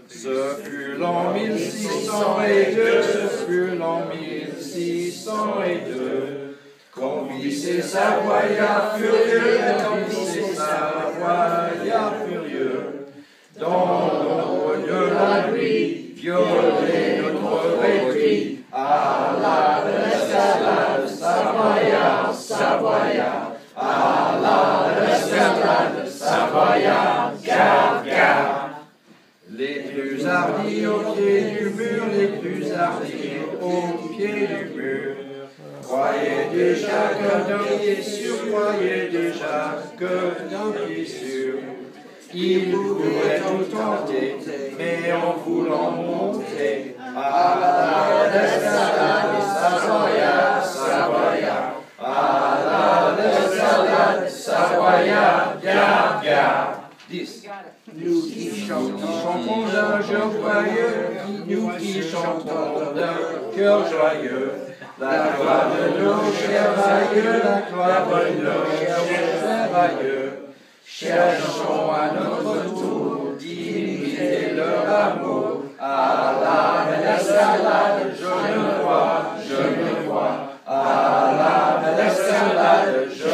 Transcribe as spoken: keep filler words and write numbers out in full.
Ce fut l'an mille six cent deux, ce fut l'an mille six cent deux, qu'on vit ces Savoyards furieux, qu'on vit ces Savoyards furieux, dans l'ombre de la nuit, violer notre répit, à la Belle Escalade, Savoyard, Savoyard, à la Belle Escalade, Savoyard, gare, gare. Les plus hardis au pied du mur, les plus hardis au pied du mur, croyez déjà que d'un pied sûr, croyez déjà que d'un pied sûr, il pourrait tout tenter, mais en voulant monter à la Belle Escalade, Savoyard, Savoyard, à la Belle Escalade, Savoyard, gare, gare. dix. Nous qui chantons d'un cœur joyeux, nous qui chantons d'un cœur joyeux, la gloire de nos chers aïeux, la gloire de nos chers aïeux, cherchons à notre tour d'imiter leur amour, à la Belle Escalade, je ne vois, je ne vois, à la Belle Escalade, je